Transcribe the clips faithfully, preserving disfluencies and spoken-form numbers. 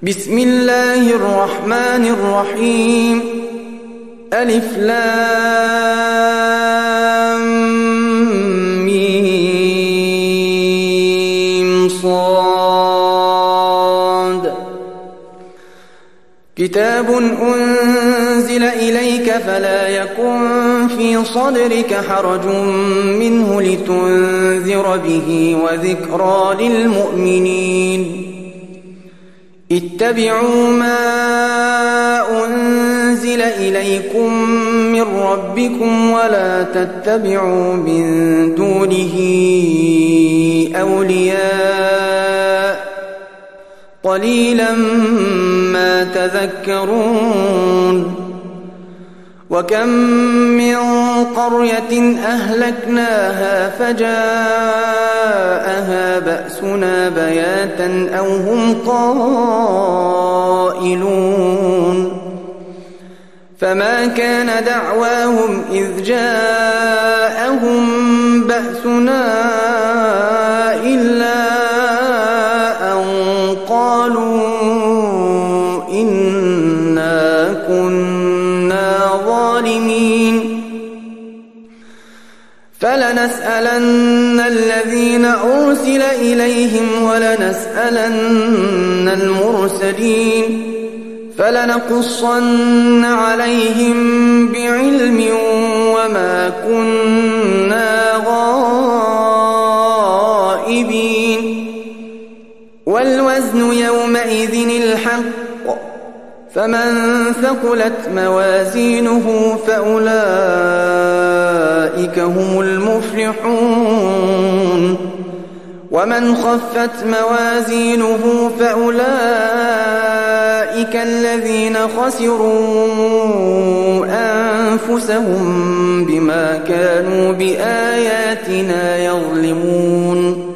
بسم الله الرحمن الرحيم. ألف لام ميم صاد. كتاب أنزل إليك فلا يكن في صدرك حرج منه لتنذر به وذكرى للمؤمنين. اتبعوا ما أنزل إليكم من ربكم ولا تتبعوا من دونه أولياء قليلا ما تذكرون. وكم من قرية أهلكناها فجاءها بأسنا بياتا أو هم قائلون. فما كان دعواهم إذ جاءهم بأسنا إلا أن قالوا إنا كنا ظالمين. فلنسألن الذين أرسل إليهم ولنسألن المرسلين فلنقصن عليهم بعلم وما كنا غائبين. والوزن يومئذ الحق فمن ثقلت موازينه فأولئك هم المفلحون. ومن خفت موازينه فأولئك الذين خسروا أنفسهم بما كانوا بآياتنا يظلمون.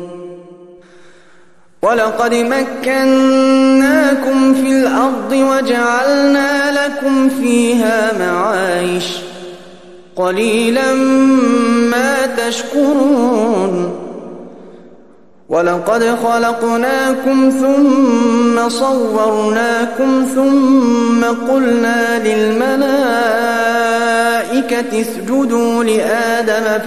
ولقد مكناكم في الأرض وجعلنا لكم فيها معايش قليلا ما تشكرون. ولقد خلقناكم ثم صورناكم ثم قلنا للملائكة اسجدوا لآدم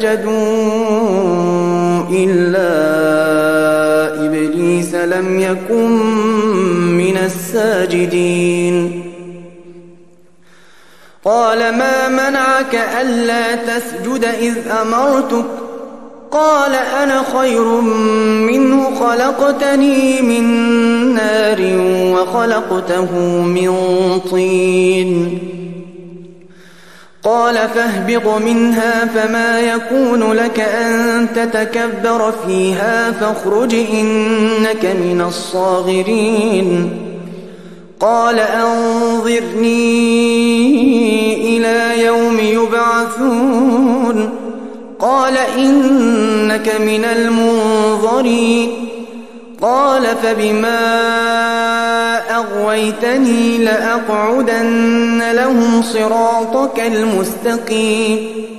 فسجدوا إلا إبليس لم يكن من الساجدين. قال ما منعك ألا تسجد إذ أمرتك؟ قال أنا خير منه خلقتني من نار وخلقته من طين. قال فاهبط منها فما يكون لك أن تتكبر فيها فاخرج إنك من الصاغرين. قال أنظرني إلى يوم يبعثون. قال إنك من المنظرين. قال فبما أغويتني لأقعدن لهم صراطك المستقيم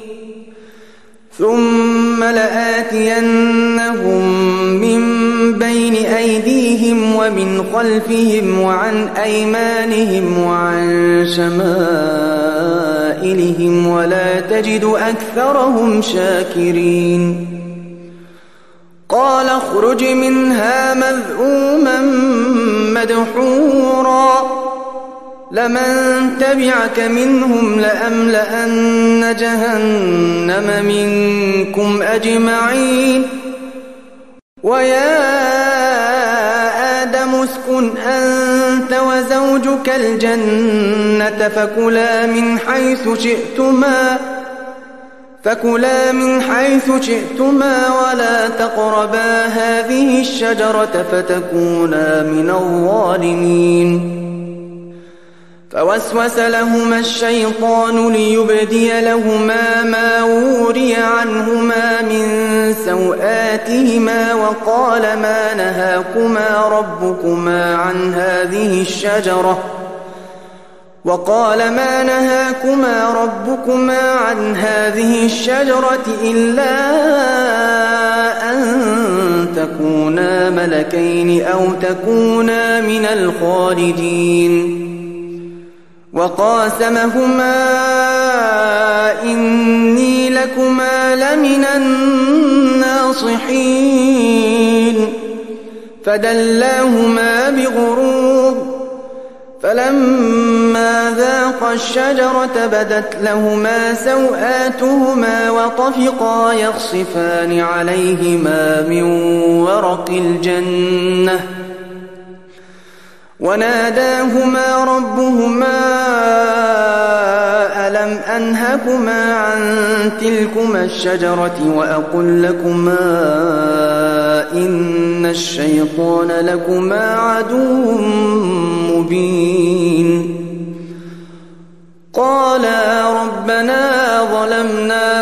ثم لآتينهم من بين أيديهم ومن خلفهم وعن أيمانهم وعن شمائلهم ولا تجد أكثرهم شاكرين. قال اخرج منها مذءوما مدحورا لمن تبعك منهم لأملأن جهنم منكم أجمعين. ويا آدم اسكن أنت وزوجك الجنة فكلا من حيث شئتما فكلا من حيث شئتما ولا تقربا هذه الشجرة فتكونا من الظالمين. فوسوس لهما الشيطان ليبدي لهما ما وري عنهما من سوآتهما وقال ما نهاكما ربكما عن هذه الشجرة وقال ما نهاكما ربكما عن هذه الشجرة إلا أن تكونا ملكين أو تكونا من الخالدين وقاسمهما إني لكما لمن الناصحين فدلاهما بغرور فلما ذاقا الشجرة بدت لهما سوآتهما وطفقا يخصفان عليهما من ورق الجنة وناداهما ربهما ألم أنهكما عن تلكما الشجرة وأقل لكما إن الشيطان لكما عدو مبين قالا ربنا ظلمنا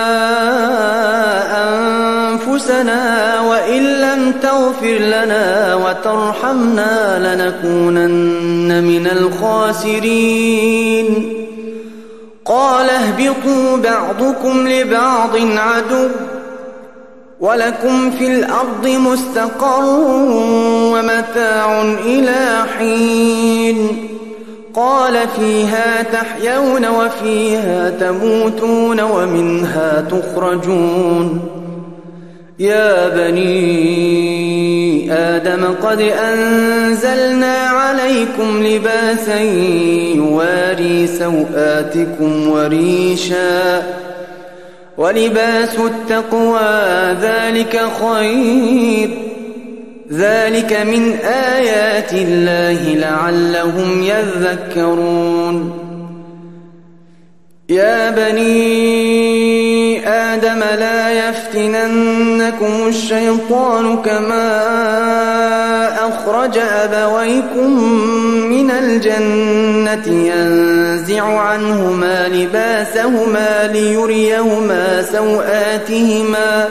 أنفسنا وإن لم تغفر لنا وترحمنا لنكونن من الخاسرين قال اهبطوا بعضكم لبعض عدو ولكم في الأرض مستقر ومتاع إلى حين قال فيها تحيون وفيها تموتون ومنها تخرجون يا بني آدم قد أنزلنا عليكم لباسا يواري سوآتكم وريشا ولباس التقوى ذلك خير ذلك من آيات الله لعلهم يذكرون يا بني آدم لا يفتننكم الشيطان كما أخرج أبويكم من الجنة ينزع عنهما لباسهما ليريهما سوآتهما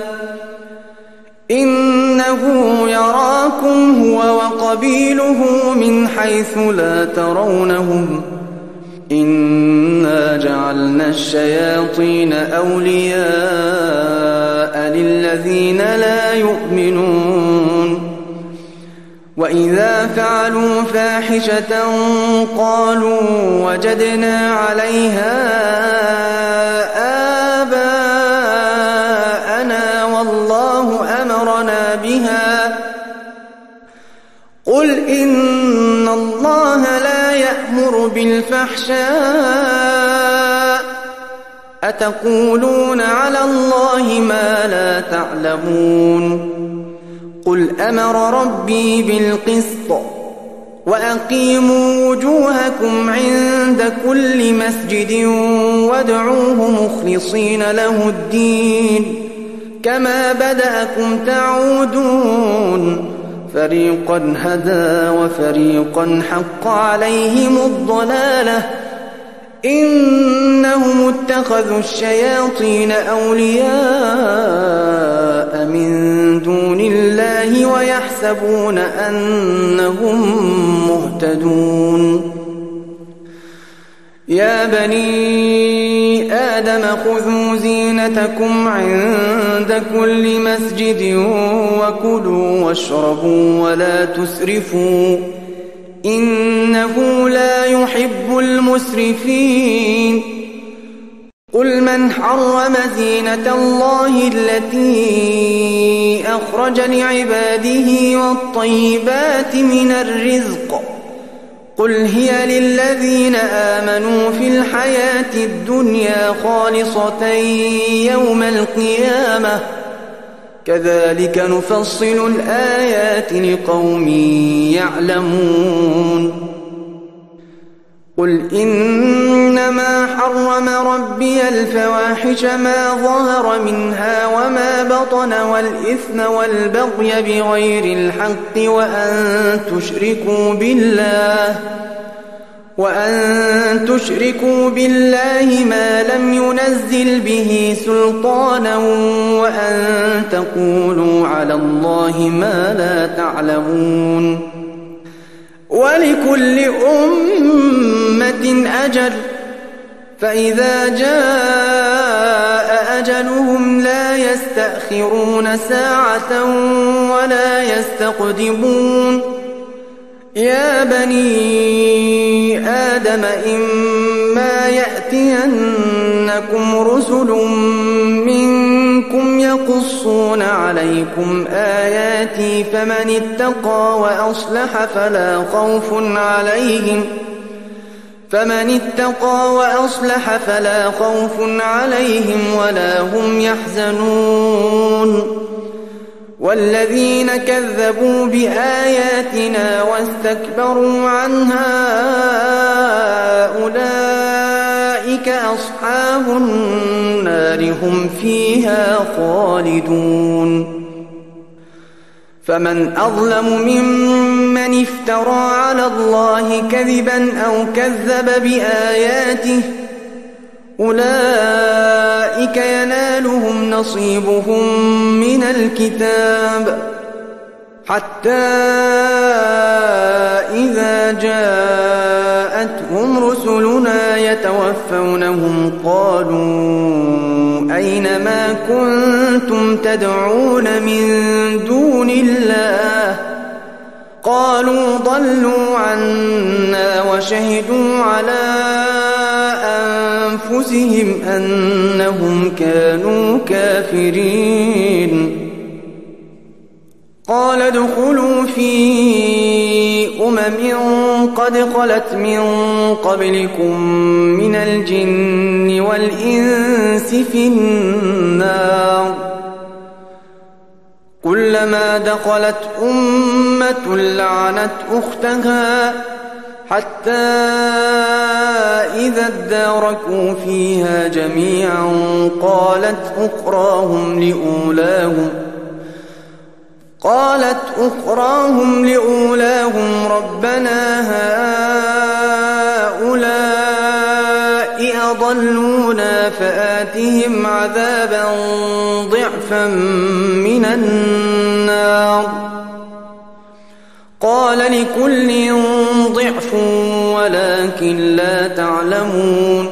إنه يراكم هو وقبيله من حيث لا ترونهم إنا جعلنا الشياطين أولياء للذين لا يؤمنون وإذا فعلوا فاحشة قالوا وجدنا عليها آباءنا والله أمرنا بها قل إن الله لا يأمر بالفحشاء أتقولون على الله ما لا تعلمون قل أمر ربي بالقسط وأقيموا وجوهكم عند كل مسجد وادعوه مخلصين له الدين كما بدأكم تعودون فريقا هدى وفريقا حق عليهم الضلالة إنهم اتخذوا الشياطين أولياء من دون الله ويحسبون أنهم مهتدون يا بني آدم خذوا زينتكم عند كل مسجد وكلوا واشربوا ولا تسرفوا إنه لا يحب المسرفين قل من حرم زينة الله التي أخرج لعباده والطيبات من الرزق قل هي للذين آمنوا في الحياة الدنيا خالصة يوم القيامة كذلك نفصل الآيات لقوم يعلمون قل إنما حرم ربي الفواحش ما ظهر منها وما بطن والإثم والبغي بغير الحق وأن تشركوا بالله وأن تشركوا بالله ما لم ينزل به سلطانا وأن تقولوا على الله ما لا تعلمون ولكل أمة أجل فإذا جاء أجلهم لا يستأخرون ساعة ولا يستقدمون يا بني آدم إما يأتينكم رسل منكم يقصون عليكم آياتي فمن اتقى وأصلح فلا خوف عليهم فمن اتقى وأصلح فلا خوف عليهم ولا هم يحزنون والذين كذبوا بآياتنا واستكبروا عنها أولئك أصحاب النار هم فيها خالدون فمن أظلم ممن افترى على الله كذبا أو كذب بآياته أولئك ينالهم نصيبهم من الكتاب حتى إذا جاءتهم رسلنا يتوفونهم قالوا أين ما كنتم تدعون من دون الله قالوا ضلوا عنا وشهدوا على أنفسهم أنهم كانوا كافرين قال ادخلوا في أمم قد خلت من قبلكم من الجن والإنس في النار كلما دخلت أمة لعنت أختها حتى إذا اداركوا فيها جميعا قالت أخراهم لأولاهم قالت أخراهم لأولاهم ربنا هؤلاء أضلونا فآتهم عذابا ضعفا من النار قال لكل ضعف ولكن لا تعلمون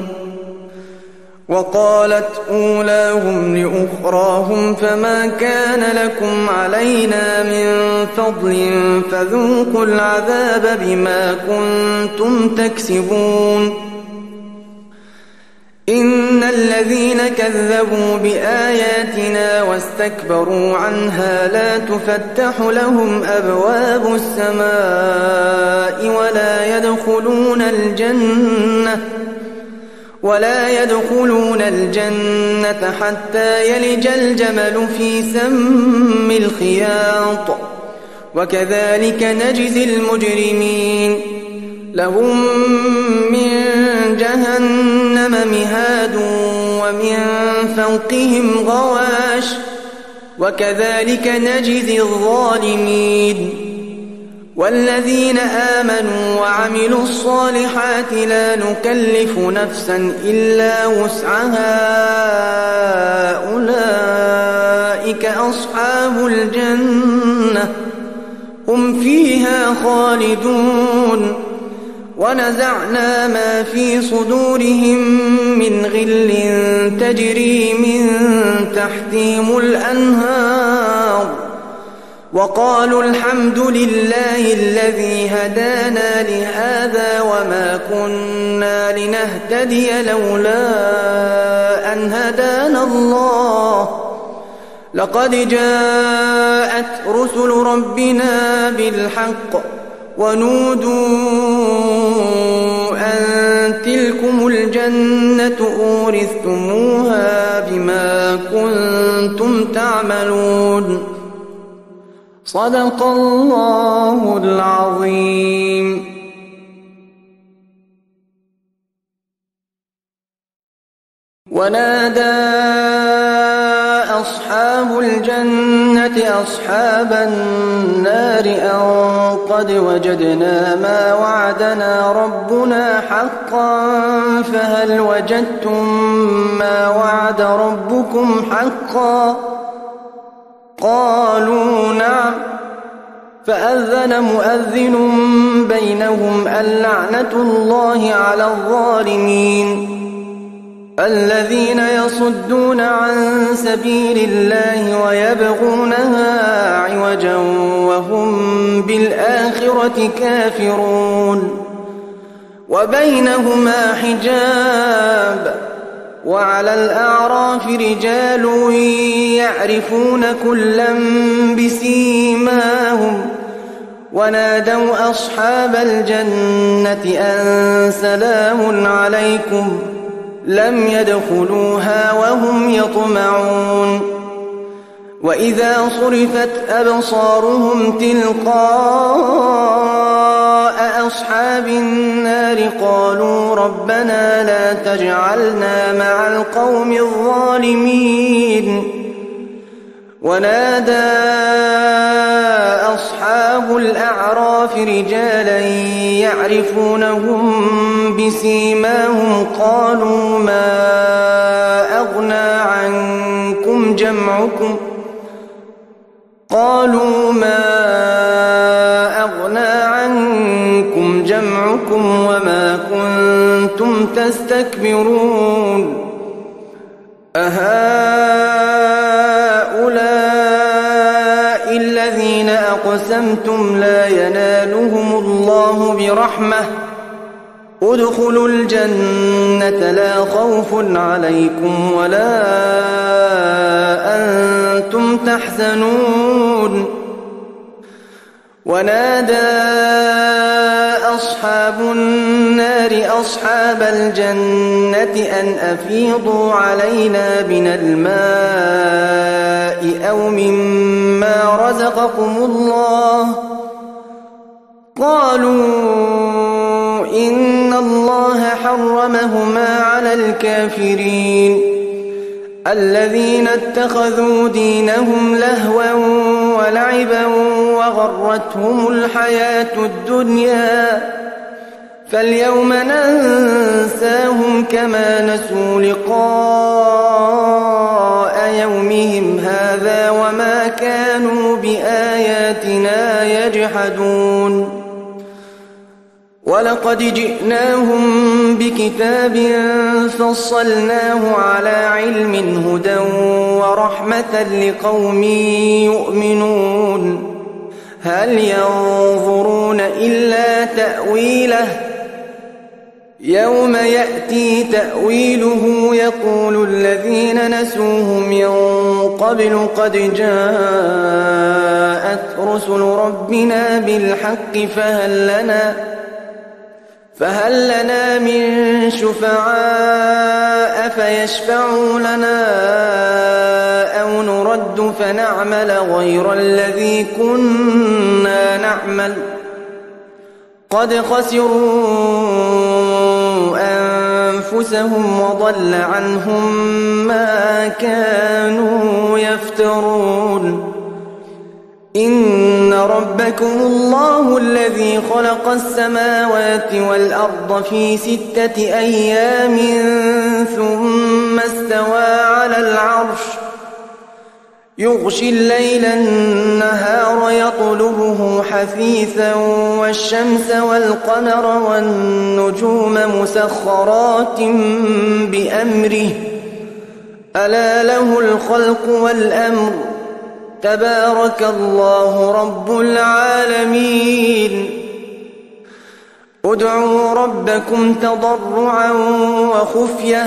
وقالت أولاهم لأخراهم فما كان لكم علينا من فضل فذوقوا العذاب بما كنتم تكسبون إن الذين كذبوا بآياتنا واستكبروا عنها لا تفتح لهم أبواب السماء ولا يدخلون الجنة ولا يدخلون الجنة حتى يلج الجمل في سم الخياط وكذلك نجزي المجرمين لهم من جهنم مهاد ومن فوقهم غواش وكذلك نجزي الظالمين والذين آمنوا وعملوا الصالحات لا نكلف نفسا إلا وسعها أولئك أصحاب الجنة هم فيها خالدون ونزعنا ما في صدورهم من غل تجري من تحتهم الأنهار وقالوا الحمد لله الذي هدانا لهذا وما كنا لنهتدي لولا أن هدانا الله لقد جاءت رسل ربنا بالحق ونودوا أن تلكم الجنة أورثتموها بما كنتم تعملون صدق الله العظيم. ونادى أصحاب الجنة أصحاب النار أن قد وجدنا ما وعدنا ربنا حقا فهل وجدتم ما وعد ربكم حقا قالوا نعم فأذن مؤذن بينهم اللعنة الله على الظالمين الذين يصدون عن سبيل الله ويبغونها عوجا وهم بالآخرة كافرون وبينهما حجاب وعلى الأعراف رجال يعرفون كلا بسيماهم ونادوا أصحاب الجنة أن سلام عليكم لم يدخلوها وهم يطمعون وإذا صرفت أبصارهم تلقاء أصحاب النار قالوا ربنا لا تجعلنا مع القوم الظالمين ونادى أصحاب الأعراف رجالا يعرفونهم بسيماهم قالوا ما أغنى عنكم جمعكم قالوا ما أغنى عنكم جمعكم وما كنتم تستكبرون أهؤلاء الذين أقسمتم لا ينالهم الله برحمة ادخلوا الجنة لا خوف عليكم ولا أنتم تحزنون ونادى أصحاب النار أصحاب الجنة أن أفيضوا علينا من الماء أو مما رزقكم الله قالوا إن الله حرمهما على الكافرين الذين اتخذوا دينهم لهوا ولعبا وغرتهم الحياة الدنيا فاليوم ننساهم كما نسوا لقاء يومهم هذا وما كانوا بآياتنا يجحدون ولقد جئناهم بكتاب فصلناه على علم هدى ورحمة لقوم يؤمنون هل ينظرون إلا تأويله يوم يأتي تأويله يقول الذين نسوه من قبل قد جاءت رسل ربنا بالحق فهل لنا فهل لنا من شفعاء فيشفعوا لنا أو نرد فنعمل غير الذي كنا نعمل قد خسروا أنفسهم وضل عنهم ما كانوا يفترون إن ربكم الله الذي خلق السماوات والأرض في ستة أيام ثم استوى على العرش يغشي الليل النهار يطلبه حثيثا والشمس والقمر والنجوم مسخرات بأمره ألا له الخلق والأمر تبارك الله رب العالمين ادعوا ربكم تضرعا وخفية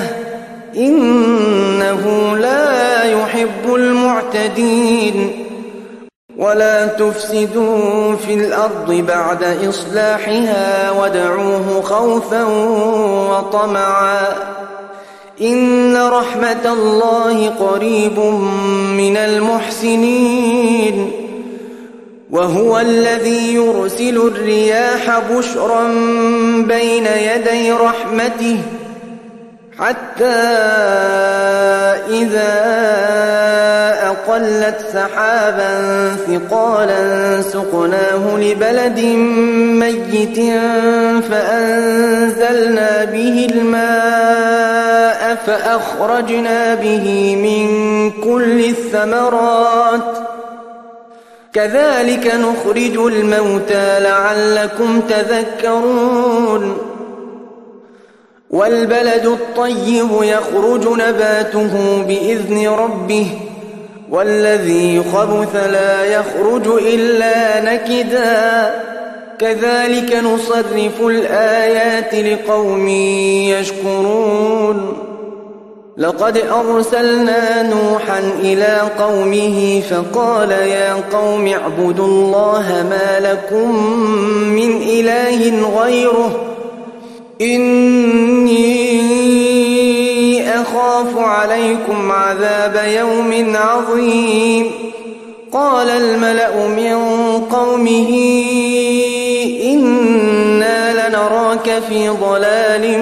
إنه لا يحب المعتدين ولا تفسدوا في الأرض بعد إصلاحها وادعوه خوفا وطمعا إن رحمة الله قريب من المحسنين وهو الذي يرسل الرياح بشرا بين يدي رحمته حتى إذا أقلت سحابا ثقالا سقناه لبلد ميت فأنزلنا به الماء فأخرجنا به من كل الثمرات كذلك نخرج الموتى لعلكم تذكرون والبلد الطيب يخرج نباته بإذن ربه والذي خبث لا يخرج إلا نكدا كذلك نصرف الآيات لقوم يشكرون لقد أرسلنا نوحا إلى قومه فقال يا قوم اعبدوا الله ما لكم من إله غيره إني أخاف عليكم عذاب يوم عظيم قال الملأ من قومه إنا لنراك في ضلال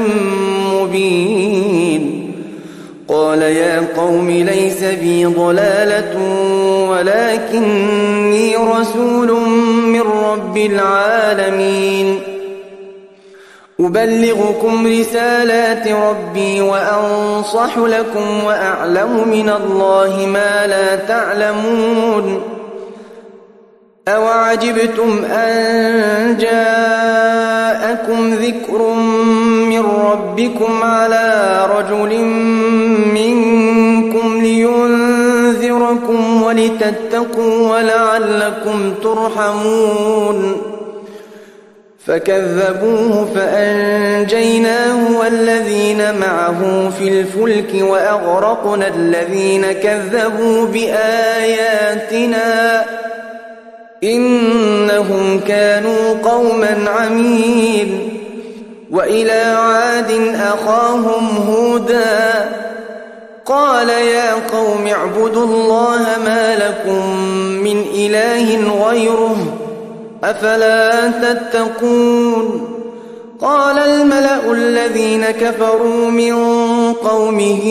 مبين قال يا قوم ليس بي ضلالة ولكني رسول من رب العالمين أبلغكم رسالات ربي وأنصح لكم وأعلم من الله ما لا تعلمون أوعجبتم أن جاءكم ذكر من ربكم على رجل منكم لينذركم ولتتقوا ولعلكم ترحمون فكذبوه فأنجيناه والذين معه في الفلك وأغرقنا الذين كذبوا بآياتنا إنهم كانوا قوما عمين وإلى عاد أخاهم هودا قال يا قوم اعبدوا الله ما لكم من إله غيره أفلا تتقون قال الملأ الذين كفروا من قومه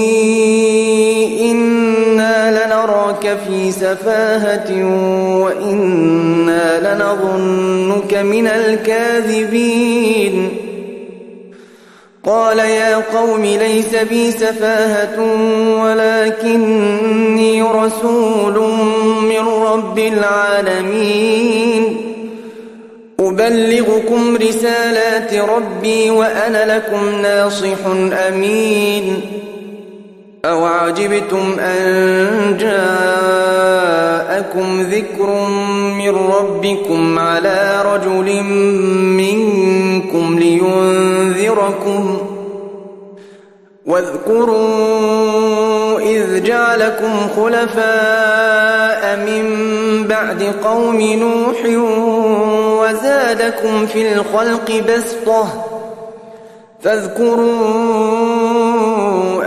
إنا لنراك في سفاهة وإنا لنظنك من الكاذبين قال يا قوم ليس بي سفاهة ولكني رسول من رب العالمين أبلغكم رسالات ربي وأنا لكم ناصح أمين أوعجبتم أن جاءكم ذكر من ربكم على رجل منكم لينذركم واذكروا إذ جعلكم خلفاء من بعد قوم نوح وزادكم في الخلق بسطة فاذكروا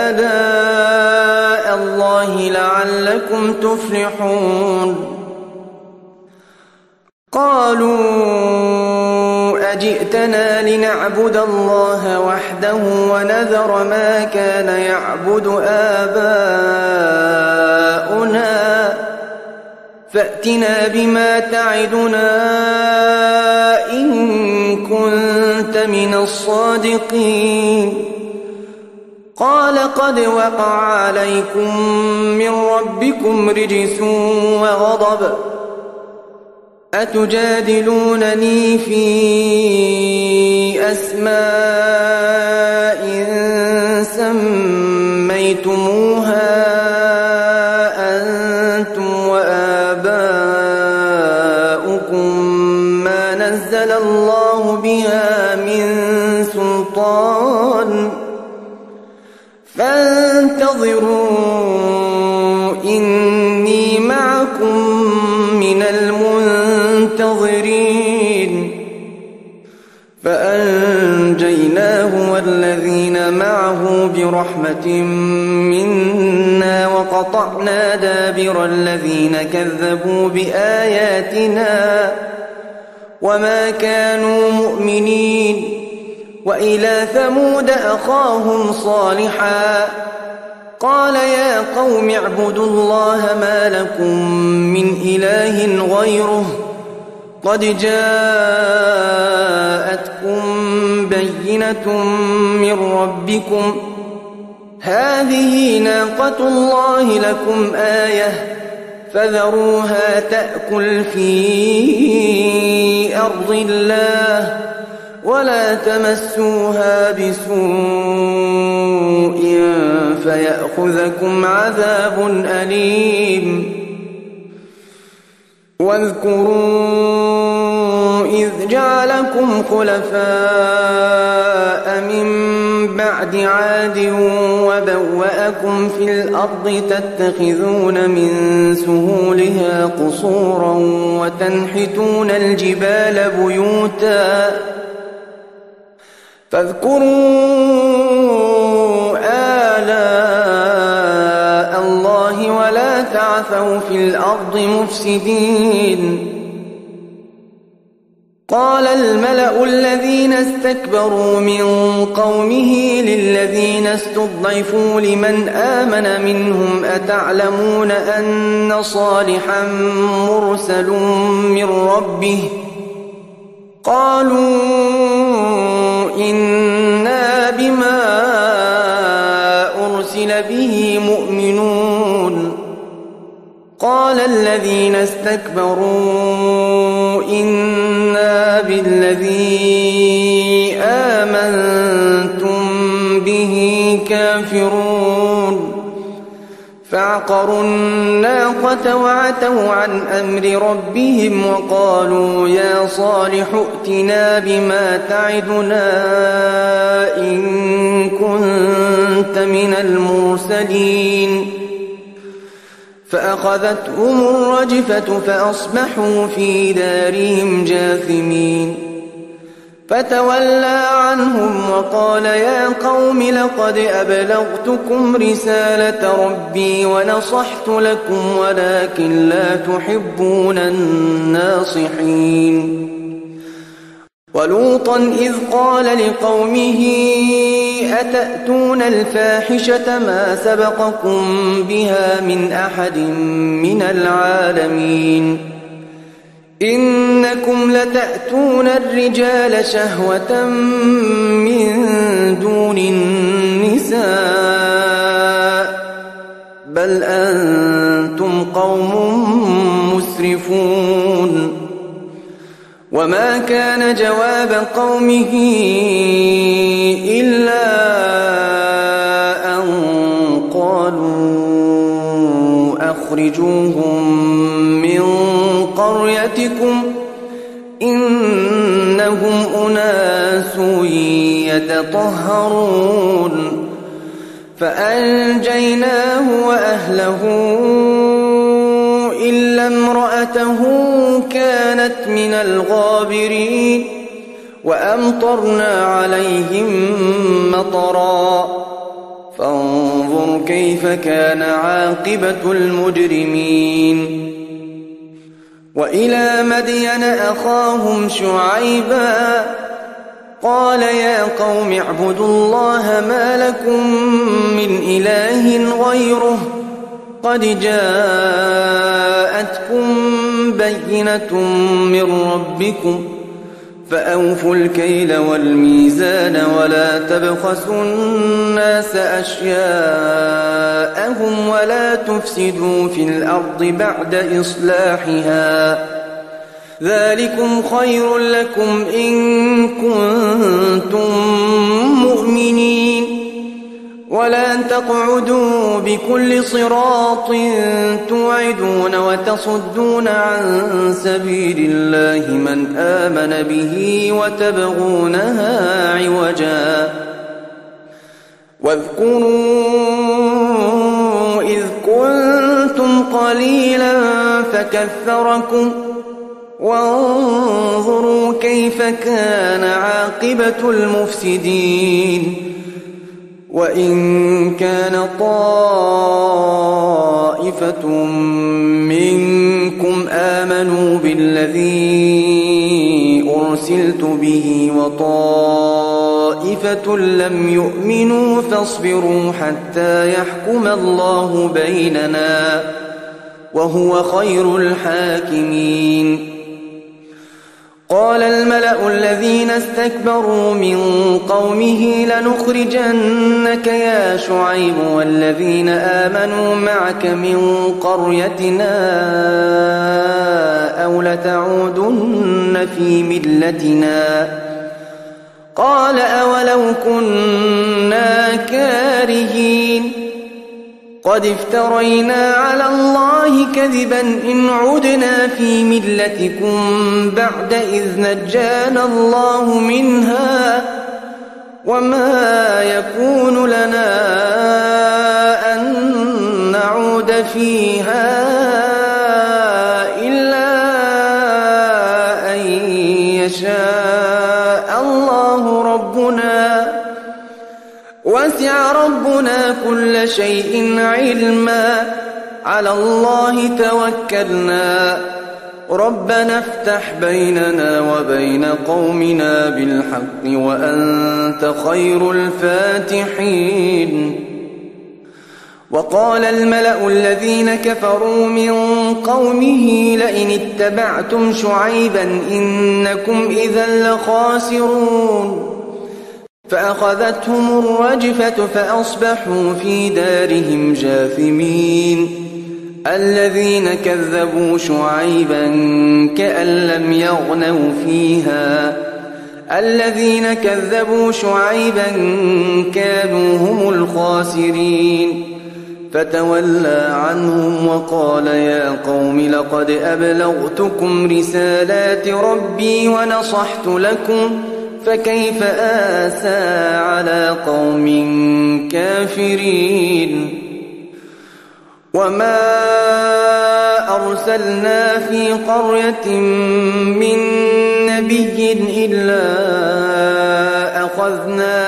آلاء الله لعلكم تفلحون قالوا أجئتنا لنعبد الله وحده ونذر ما كان يعبد آباؤنا فأتنا بما تعدنا إن كنت من الصادقين قال قد وقع عليكم من ربكم رجس وغضب أتجادلونني في أسماء سميتموها أنتم وآباؤكم ما نزل الله بها من سلطان فانتظروا إني معكم من المنتظرين فأنجيناه والذين معه برحمة منا وقطعنا دابر الذين كذبوا بآياتنا وما كانوا مؤمنين وإلى ثمود أخاهم صالحا قال يا قوم اعبدوا الله ما لكم من إله غيره قد جاءتكم بينة من ربكم هذه ناقة الله لكم آية فذروها تأكل في أرض الله ولا تمسوها بسوء فيأخذكم عذاب أليم واذكروا إذ جعلكم خلفاء من بعد عاد وبوأكم في الأرض تتخذون من سهولها قصورا وتنحتون الجبال بيوتا فاذكروا آلاء الله ولا تعثوا في الأرض مفسدين قال الملأ الذين استكبروا من قومه للذين استضعفوا لمن آمن منهم أتعلمون أن صالحا مرسل من ربه قالوا إنا بما أرسل به مؤمنون قال الذين استكبروا إنا بالذي آمنتم به كافرون فعقروا الناقة وعتوا عن أمر ربهم وقالوا يا صالح ائتنا بما تعدنا إن كنت من المرسلين فأخذتهم الرجفة فأصبحوا في دارهم جاثمين فتولى عنهم وقال يا قوم لقد أبلغتكم رسالة ربي ونصحت لكم ولكن لا تحبون الناصحين ولوطا إذ قال لقومه أتأتون الفاحشة ما سبقكم بها من أحد من العالمين إنكم لتأتون الرجال شهوة من دون النساء بل أنتم قوم مسرفون وما كان جواب قومه إلا أن قالوا أخرجوهم من قريتكم إنهم أناس يتطهرون فأنجيناه وأهله إلا امرأته كانت من الغابرين وأمطرنا عليهم مطرا فانظر كيف كان عاقبة المجرمين وإلى مدين أخاهم شعيبا قال يا قوم اعبدوا الله ما لكم من إله غيره قد جاءتكم بينة من ربكم فأوفوا الكيل والميزان ولا تبخسوا الناس أشياءهم ولا تفسدوا في الأرض بعد إصلاحها ذلكم خير لكم إن كنتم مؤمنين ولا تقعدوا بكل صراط توعدون وتصدون عن سبيل الله من آمن به وتبغونها عوجا واذكروا إذ كنتم قليلا فكثركم وانظروا كيف كان عاقبة المفسدين وإن كان طائفة منكم آمنوا بالذي أرسلت به وطائفة لم يؤمنوا فاصبروا حتى يحكم الله بيننا وهو خير الحاكمين قال الملأ الذين استكبروا من قومه لنخرجنك يا شعيب والذين آمنوا معك من قريتنا أو لتعودن في ملتنا ولو كنا كارهين قد افترينا على الله كذبا إن عدنا في ملتكم بعد إذ نجانا الله منها وما يكون لنا أن نعود فيها إلا أن يشاء الله ربنا وسع ربنا كل شيء علما على الله توكلنا ربنا افتح بيننا وبين قومنا بالحق وأنت خير الفاتحين. وقال الملأ الذين كفروا من قومه لئن اتبعتم شعيبا إنكم إذا لخاسرون فأخذتهم الرجفة فأصبحوا في دارهم جاثمين. الذين كذبوا شعيبا كأن لم يغنوا فيها الذين كذبوا شعيبا كانوا هم الخاسرين. فتولى عنهم وقال يا قوم لقد أبلغتكم رسالات ربي ونصحت لكم فكيف آسى على قوم كافرين. وما أرسلنا في قرية من نبي إلا أخذنا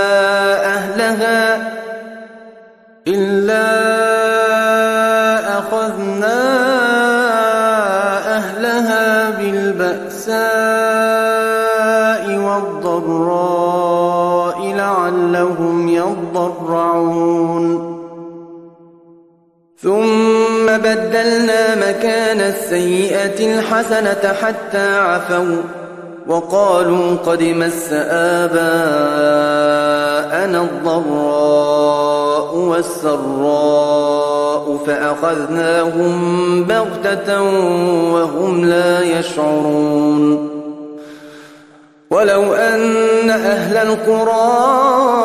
أهلها إلا أخذنا أهلها بالبأساء والضراء لعلهم يضرعون. ثم بدلنا مكان السيئة الحسنة حتى عفوا وقالوا قد مس آباءنا الضراء والسراء فأخذناهم بغتة وهم لا يشعرون. ولو أن أهل القرى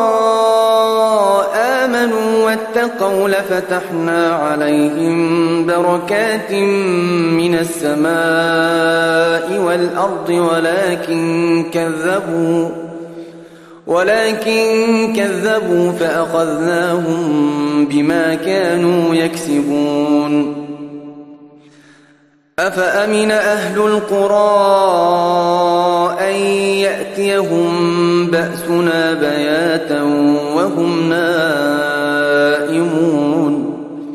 آمنوا واتقوا لفتحنا عليهم بركات من السماء والأرض ولكن كذبوا ولكن كذبوا فأخذناهم بما كانوا يكسبون. أفأمن أهل القرى أن يأتيهم بأسنا بياتا وهم نائمون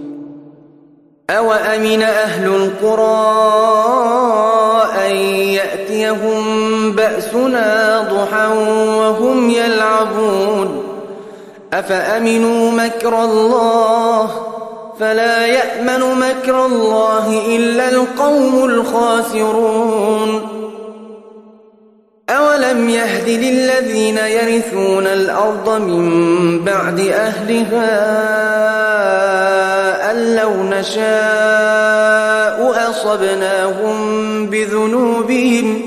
أوأمن أهل القرى أن يأتيهم بأسنا ضحى وهم يلعبون أفأمنوا مكر الله فلا يأمن مكر الله إلا القوم الخاسرون. أولم يهد للذين يرثون الأرض من بعد أهلها أن لو نشاء أصبناهم بذنوبهم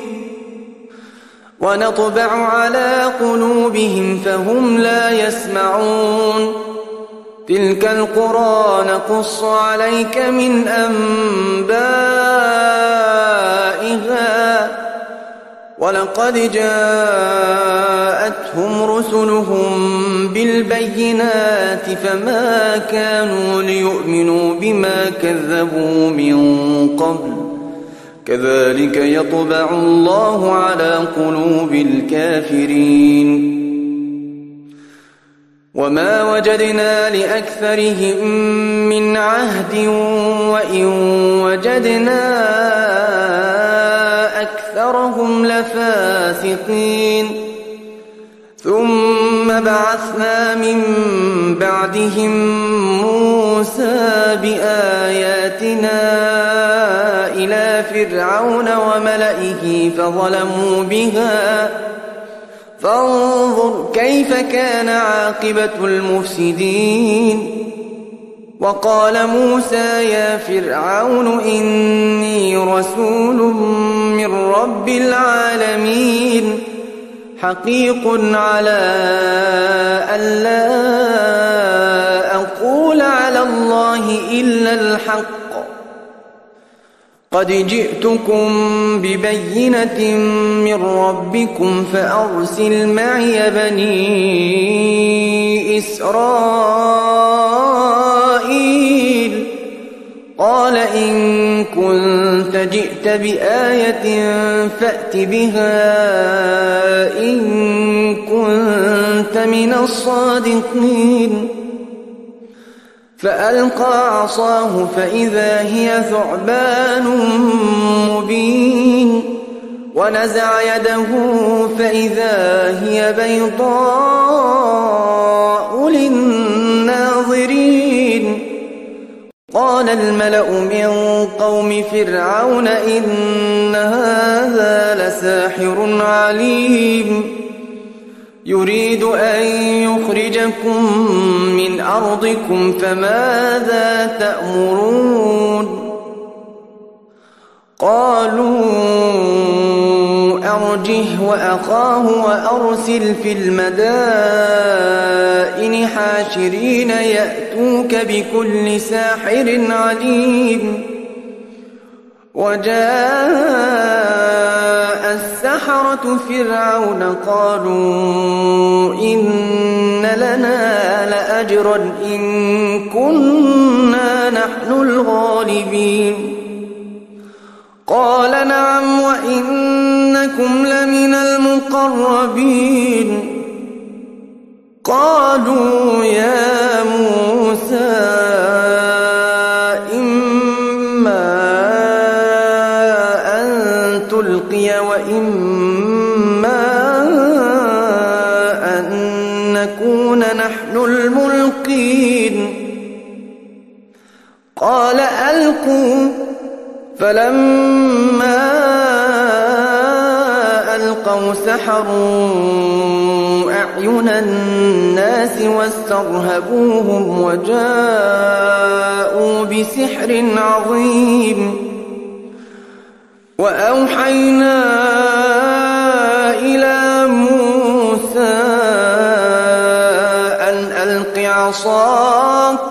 ونطبع على قلوبهم فهم لا يسمعون. تلك القرى نقص عليك من أنبائها ولقد جاءتهم رسلهم بالبينات فما كانوا ليؤمنوا بما كذبوا من قبل كذلك يطبع الله على قلوب الكافرين. وما وجدنا لأكثرهم من عهد وإن وجدنا أكثرهم لفاسقين. ثم بعثنا من بعدهم موسى بآياتنا إلى فرعون وملئه فظلموا بها فانظر كيف كان عاقبة المفسدين. وقال موسى يا فرعون إني رسول من رب العالمين حقيق على ألا أقول على الله إلا الحق قد جئتكم ببينة من ربكم فأرسل معي بني إسرائيل قال إن كنت جئت بآية فأت بها إن كنت من الصادقين فألقى عصاه فإذا هي ثعبان مبين ونزع يده فإذا هي بيضاء للناظرين قال الملأ من قوم فرعون إن هذا لساحر عليم يريد أن يخرجكم من أرضكم فماذا تأمرون قالوا أرجه وأخاه وأرسل في المدائن حاشرين يأتوك بكل ساحر عليم وجاء السحرة فرعون قالوا إن لنا لأجرا إن كنا نحن الغالبين قال نعم وإنكم لمن المقربين قالوا يا موسى وإما أن نكون نحن الملقين قال ألقوا فلما ألقوا سحروا أعين الناس واسترهبوهم وجاءوا بسحر عظيم وأوحينا إلى موسى أن ألق عصاك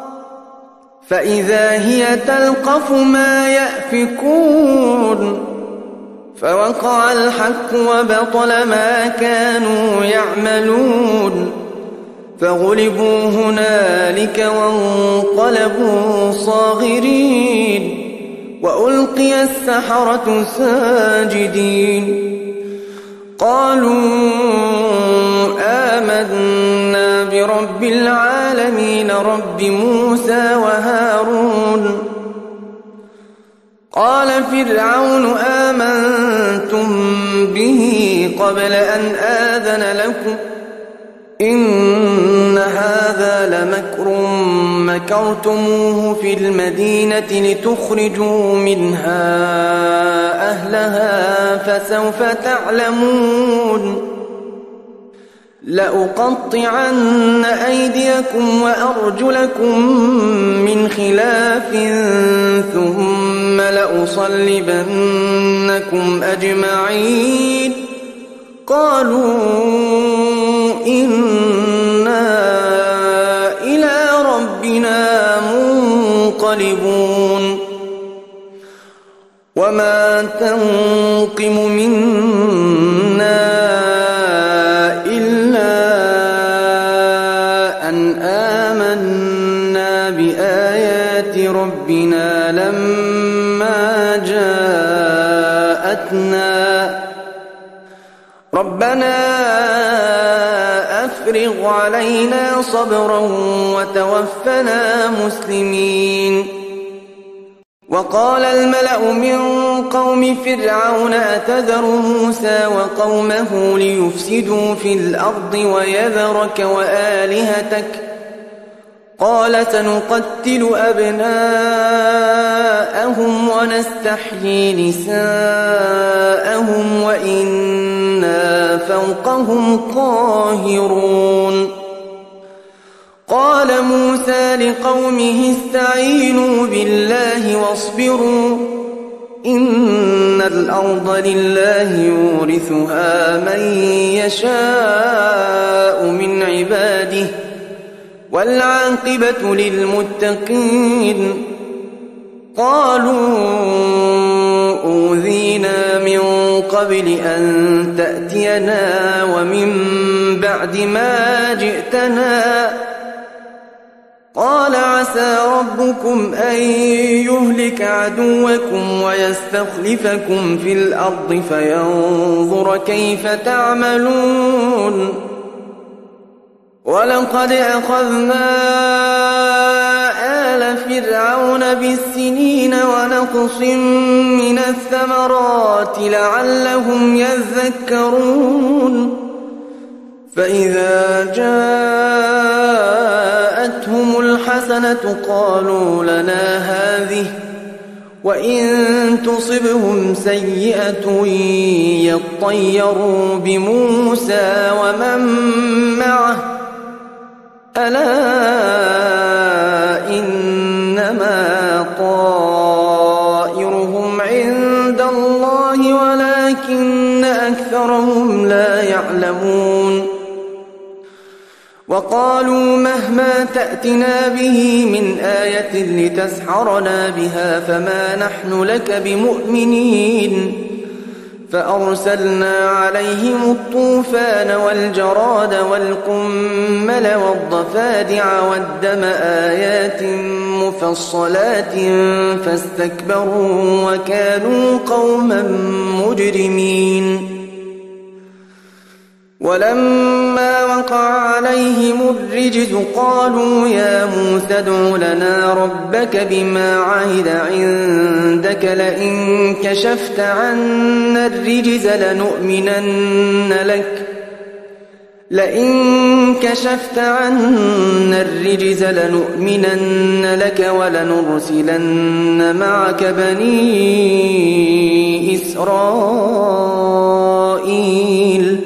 فإذا هي تلقف ما يأفكون فوقع الحق وبطل ما كانوا يعملون فغلبوا هنالك وانقلبوا صاغرين وألقي السحرة ساجدين قالوا آمنا برب العالمين رب موسى وهارون قال فرعون آمنتم به قبل أن آذن لكم إن هذا لمكر مكرتموه في المدينة لتخرجوا منها أهلها فسوف تعلمون لأقطعن أيديكم وأرجلكم من خلاف ثم لأصلبنكم أجمعين قالوا إنا إلى ربنا منقلبون وما تنقم منا إلا أن آمنا بآيات ربنا لما جاءتنا ربنا أفرغ علينا صبرا وتوفنا مسلمين وقال الملأ من قوم فرعون أتذر موسى وقومه ليفسدوا في الأرض ويذرك وآلهتك قال سنقتل أبناءهم ونستحيي نساءهم وإنا فوقهم قاهرون قال موسى لقومه استعينوا بالله واصبروا إن الأرض لله يورثها من يشاء من عباده والعاقبة للمتقين. قالوا أوذينا من قبل أن تأتينا ومن بعد ما جئتنا. قال عسى ربكم أن يهلك عدوكم ويستخلفكم في الأرض فينظر كيف تعملون. ولقد أخذنا آل فرعون بالسنين ونقص من الثمرات لعلهم يذكرون. فإذا جاءتهم الحسنة قالوا لنا هذه وإن تصبهم سيئة يطيروا بموسى ومن معه ألا إنما طائرهم عند الله ولكن أكثرهم لا يعلمون. وقالوا مهما تأتنا به من آية لتسحرنا بها فما نحن لك بمؤمنين. فأرسلنا عليهم الطوفان والجراد والقمل والضفادع والدم آيات مفصلات فاستكبروا وكانوا قوما مجرمين. ولما وقع عليهم الرجز قالوا يا موسى ادع لنا ربك بما عهد عندك لئن كشفت عنا الرجز لنؤمنن لك لئن كشفت عنا الرجز لنؤمنن لك ولنرسلن معك بني إسرائيل.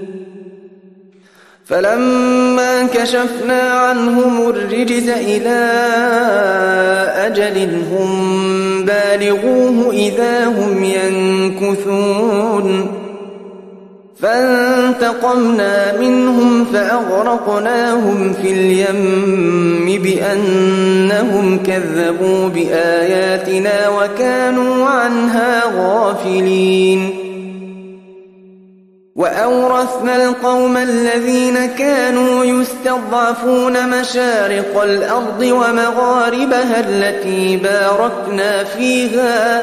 فلما كشفنا عنهم الرجز إلى أجل هم بالغوه إذا هم ينكثون. فانتقمنا منهم فأغرقناهم في اليم بأنهم كذبوا بآياتنا وكانوا عنها غافلين. وأورثنا القوم الذين كانوا يستضعفون مشارق الأرض ومغاربها التي باركنا فيها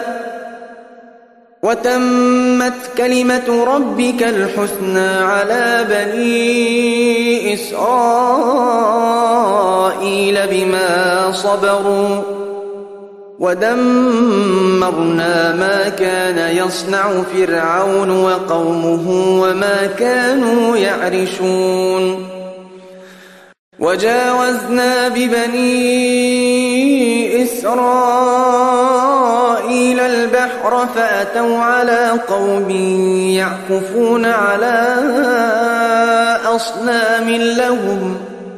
وتمت كلمة ربك الحسنى على بني إسرائيل بما صبروا ودمرنا ما كان يصنع فرعون وقومه وما كانوا يعرشون. وجاوزنا ببني إسرائيل البحر فأتوا على قوم يعكفون على أصنام لهم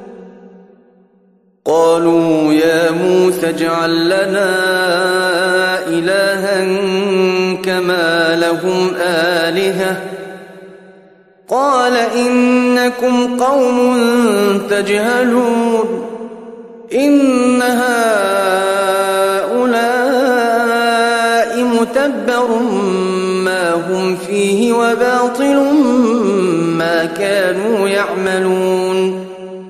قالوا يا موسى اجعل لنا إلها كما لهم آلهة قال إنكم قوم تجهلون. إن هؤلاء متبر ما هم فيه وباطل ما كانوا يعملون.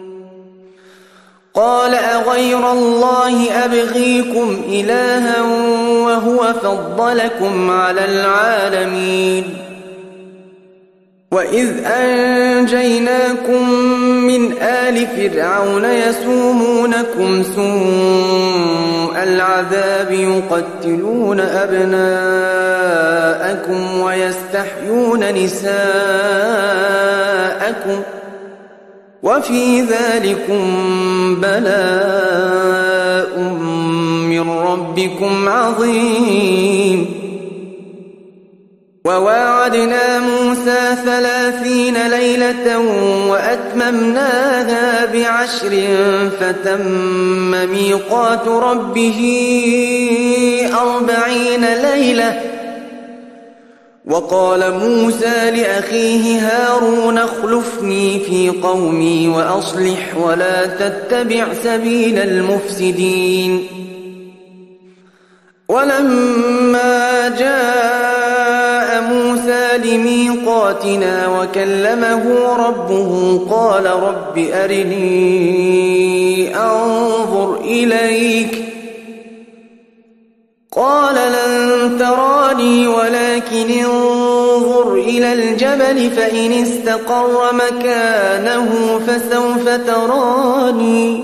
قال أغير الله أبغيكم إلها وهو فضلكم على العالمين. وإذ أنجيناكم من آل فرعون يسومونكم سوء العذاب يقتلون أبناءكم ويستحيون نساءكم وفي ذلكم بلاء من ربكم عظيم. وواعدنا موسى ثلاثين ليلة وأتممناها بعشر فتم ميقات ربه أربعين ليلة. وقال موسى لأخيه هارون اخلفني في قومي وأصلح ولا تتبع سبيل المفسدين. ولما جاء موسى لميقاتنا وكلمه ربه قال رب أرني أنظر إليك قال لن تراني ولكن انظر إلى الجبل فإن استقر مكانه فسوف تراني.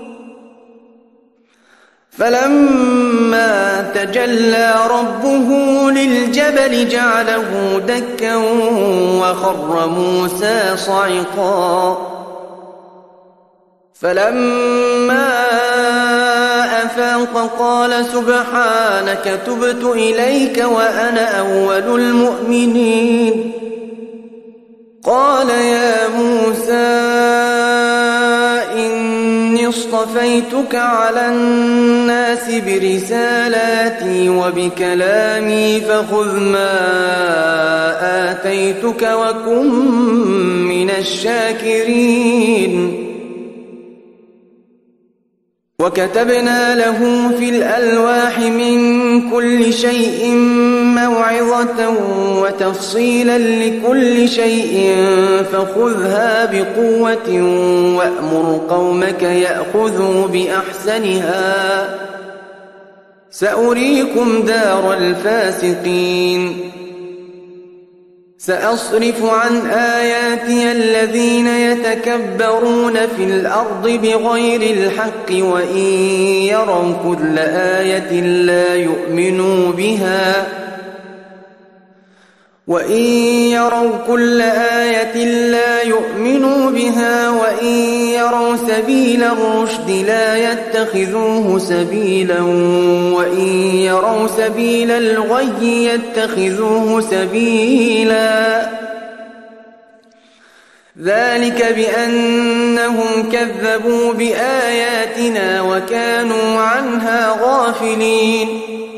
فلما تجلى ربه للجبل جعله دكا وخر موسى صعقا. فلما أفاق قال سبحانك تبت إليك وأنا أول المؤمنين. قال يا موسى إني اصطفيتك على الناس برسالاتي وبكلامي فخذ ما آتيتك وكن من الشاكرين. وكتبنا له في الألواح من كل شيء موعظة وتفصيلا لكل شيء فخذها بقوة وأمر قومك يأخذوا بأحسنها سأريكم دار الفاسقين. سأصرف عن آياتي الذين يتكبرون في الأرض بغير الحق وإن يروا كل آية لا يؤمنوا بها وإن يروا كل آية لا يؤمنوا بها وإن يروا سبيل الرشد لا يتخذوه سبيلا وإن يروا سبيل الغي يتخذوه سبيلا. ذلك بأنهم كذبوا بآياتنا وكانوا عنها غافلين.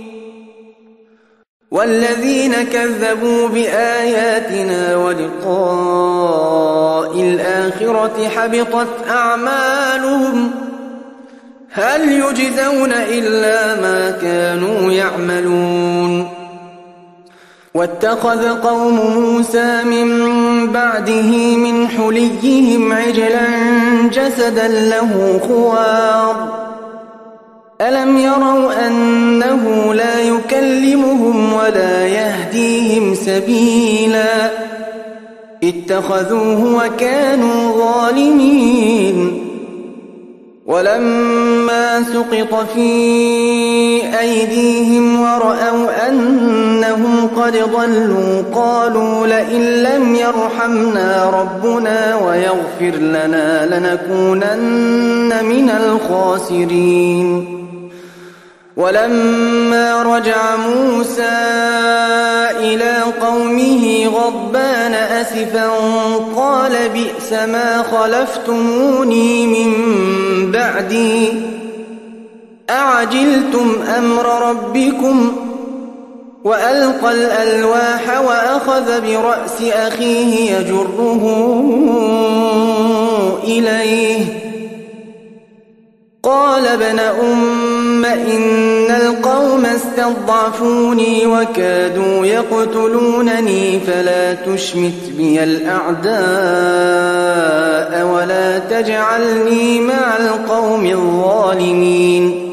والذين كذبوا بآياتنا ولقاء الآخرة حبطت أعمالهم هل يجزون إلا ما كانوا يعملون. واتخذ قوم موسى من بعده من حليهم عجلا جسدا له خوار ألم يروا أنه لا يكلمهم ولا يهديهم سبيلا اتخذوه وكانوا ظالمين. ولما سقط في أيديهم ورأوا أنهم قد ضلوا قالوا لئن لم يرحمنا ربنا ويغفر لنا لنكونن من الخاسرين. ولما رجع موسى إلى قومه غضبان أسفا قال بئس ما خلفتموني من بعدي أعجلتم أمر ربكم وألقى الألواح وأخذ برأس أخيه يجره إليه قال ابن أم إن القوم استضعفوني وكادوا يقتلونني فلا تشمت بي الأعداء ولا تجعلني مع القوم الظالمين.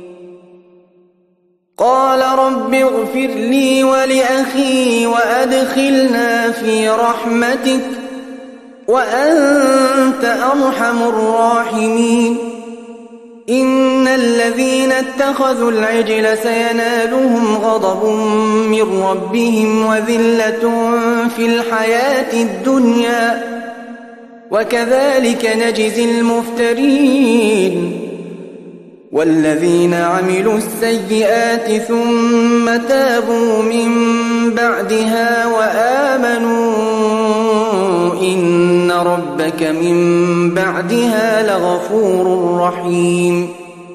قال رب اغفر لي ولأخي وأدخلنا في رحمتك وأنت أرحم الراحمين. إن الذين اتخذوا العجل سينالهم غضب من ربهم وذلة في الحياة الدنيا وكذلك نجزي المفترين. والذين عملوا السيئات ثم تابوا من بعدها وآمنوا إن ربك من بعدها لغفور رحيم.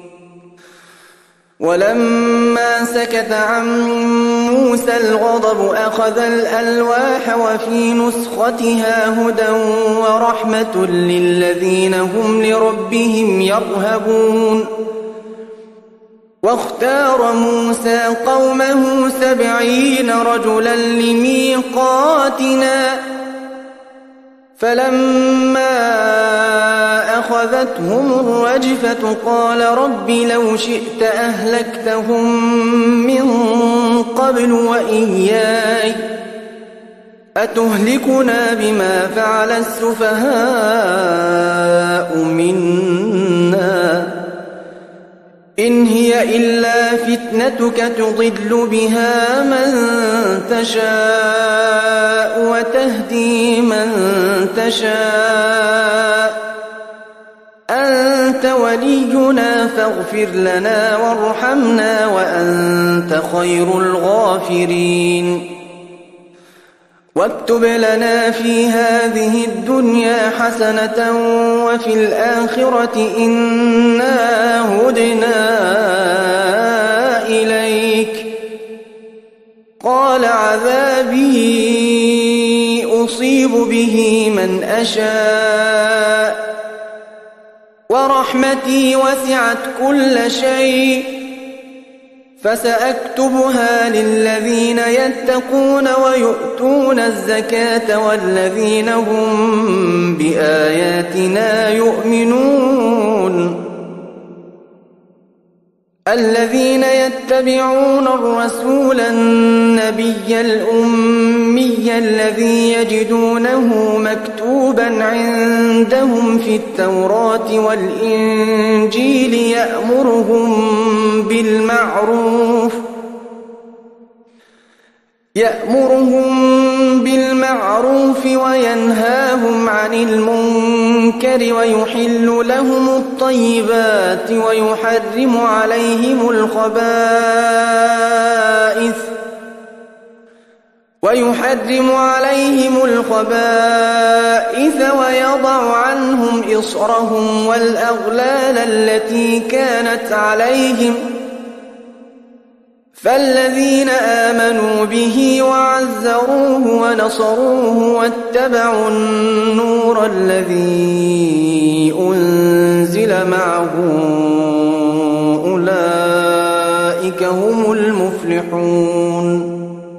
ولما سكت عن موسى الغضب أخذ الألواح وفي نسختها هدى ورحمة للذين هم لربهم يرهبون. واختار موسى قومه سبعين رجلا لميقاتنا فلما أخذتهم الرجفة قال رب لو شئت أهلكتهم من قبل وإياي أتهلكنا بما فعل السفهاء منا إن هي إلا فتنتك تضل بها من تشاء وتهدي من تشاء أنت ولينا فاغفر لنا وارحمنا وأنت خير الغافرين. واكتب لنا في هذه الدنيا حسنة وفي الآخرة إنا هدنا إليك قال عذابي أصيب به من أشاء ورحمتي وسعت كل شيء فسأكتبها للذين يتقون ويؤتون الزكاة والذين هم بآياتنا يؤمنون. الذين يتبعون الرسول النبي الأمي الذي يجدونه مكتوبا عندهم في التوراة والإنجيل يأمرهم بالمعروف يأمرهم بالمعروف وينهاهم عن المنكر ويحل لهم الطيبات ويحرم عليهم الخبائث ويحرم عليهم الخبائث ويضع عنهم إصرهم والأغلال التي كانت عليهم فالذين آمنوا به وعزروه ونصروه واتبعوا النور الذي أنزل معه أولئك هم المفلحون.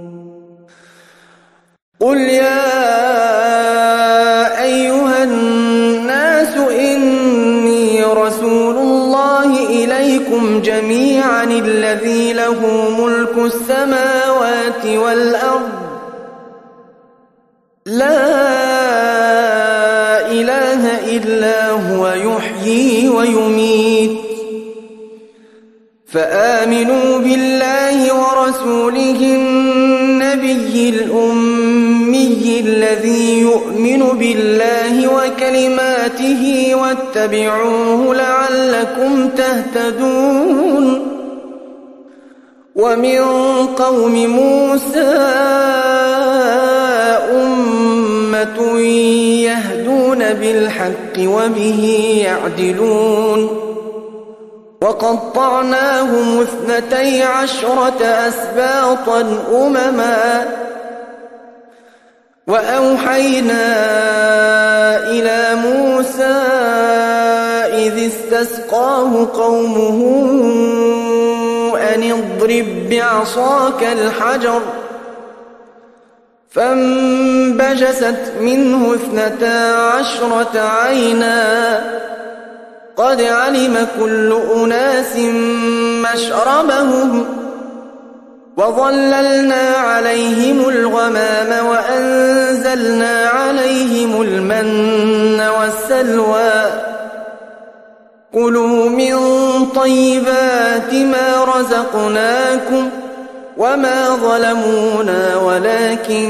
قل يا أيها الناس إني رسول الله إليكم جميعا الذي له ملك السماوات والأرض لا إله إلا هو يحيي ويميت فآمنوا بالله ورسوله النبي الأمي الذي يؤمن بالله وكلماته واتبعوه لعلكم تهتدون. ومن قوم موسى أمة يهدون بالحق وبه يعدلون. وقطعناهم اثنتي عشرة أسباطا أمما وأوحينا إلى موسى إذ استسقاه قومه أن اضرب بعصاك الحجر فانبجست منه اثنتا عشرة عينا قد علم كل أناس مشربهم وظللنا عليهم الغمام وأنزلنا عليهم المن والسلوى كلوا من طيبات ما رزقناكم وما ظلمونا ولكن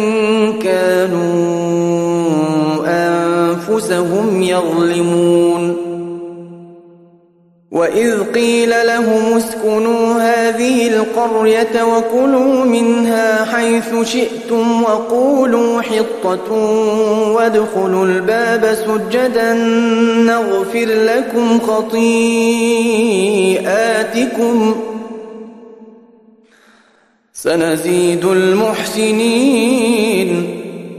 كانوا أنفسهم يظلمون. وإذ قيل لهم اسكنوا هذه القرية وكلوا منها حيث شئتم وقولوا حطة وادخلوا الباب سجدا نغفر لكم خطيئاتكم سنزيد المحسنين.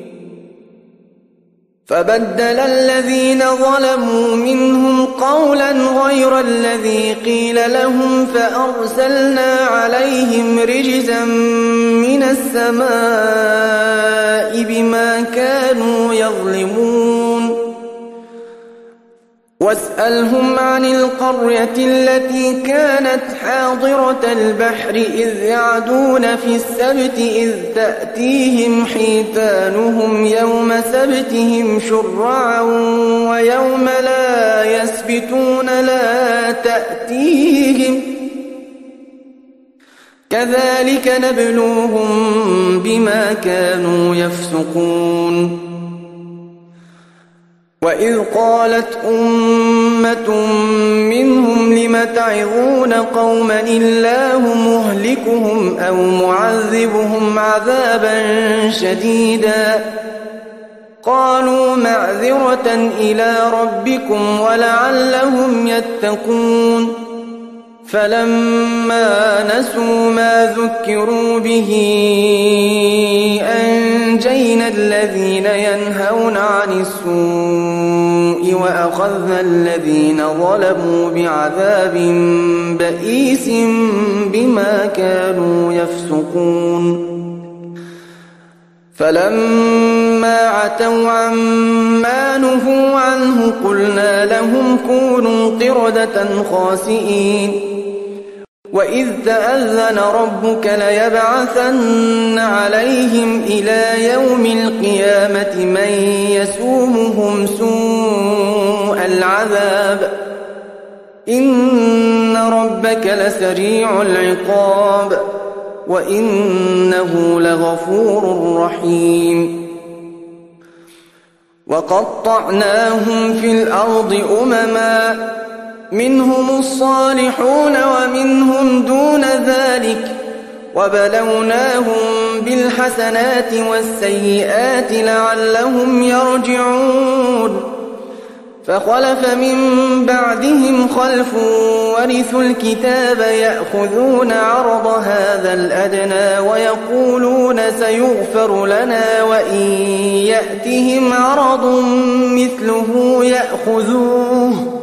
فبدل الذين ظلموا منهم قولا غير الذي قيل لهم فأرسلنا عليهم رجزا من السماء بما كانوا يظلمون. واسألهم عن القرية التي كانت حاضرة البحر إذ يعدون في السبت إذ تأتيهم حيتانهم يوم سبتهم شرعا ويوم لا يسبتون لا تأتيهم كذلك نبلوهم بما كانوا يفسقون. وإذ قالت أمة منهم لم تعظون قوما الله مهلكهم أو معذبهم عذابا شديدا قالوا معذرة إلى ربكم ولعلهم يتقون. فلما نسوا ما ذكروا به أنجينا الذين ينهون عن السوء وأخذنا الذين ظلموا بعذاب بئيس بما كانوا يفسقون. فلما عتوا عما نهوا عنه قلنا لهم كونوا قردة خاسئين. وإذ تأذن ربك ليبعثن عليهم إلى يوم القيامة من يسومهم سوء العذاب إن ربك لسريع العقاب وإنه لغفور رحيم. وقطعناهم في الأرض أمما منهم الصالحون ومنهم دون ذلك وبلوناهم بالحسنات والسيئات لعلهم يرجعون. فخلف من بعدهم خلف ورثوا الكتاب يأخذون عرض هذا الأدنى ويقولون سيغفر لنا وإن يأتهم عرض مثله يأخذوه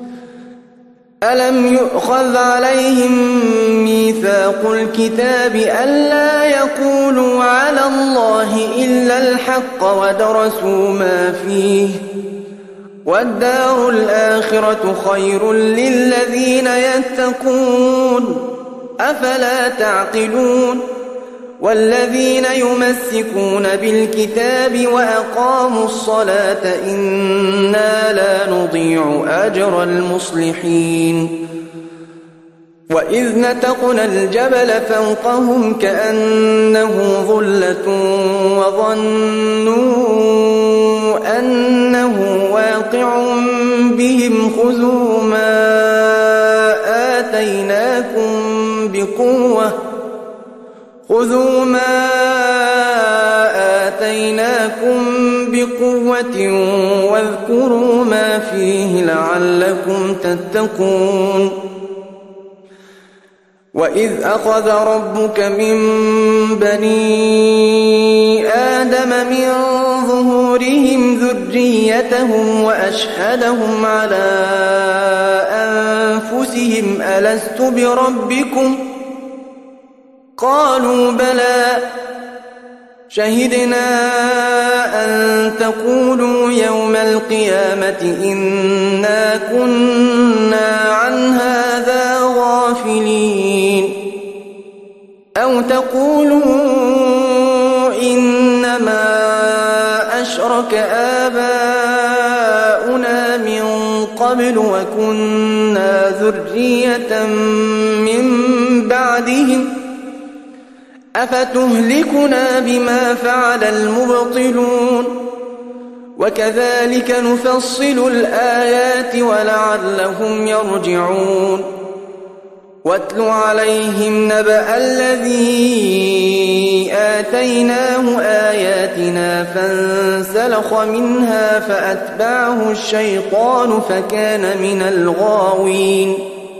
ألم يؤخذ عليهم ميثاق الكتاب ألا يقولوا على الله إلا الحق ودرسوا ما فيه والدار الآخرة خير للذين يتقون أفلا تعقلون. والذين يمسكون بالكتاب وأقاموا الصلاة إنا لا نضيع أجر المصلحين. وإذ نتقنا الجبل فوقهم كأنه ظلة وظنوا أنه واقع بهم خذوا ما آتيناكم بقوة خذوا ما آتيناكم بقوة واذكروا ما فيه لعلكم تتقون. وإذ أخذ ربك من بني آدم من ظهورهم ذريتهم وأشهدهم على أنفسهم ألست بربكم قالوا بلى شهدنا أن تقولوا يوم القيامة إنا كنا عن هذا غافلين أو تقولوا إنما أشرك آباؤنا من قبل وكنا ذرية من بعدهم أفتهلكنا بما فعل المبطلون وكذلك نفصل الآيات ولعلهم يرجعون واتل عليهم نبأ الذي آتيناه آياتنا فانسلخ منها فأتبعه الشيطان فكان من الغاوين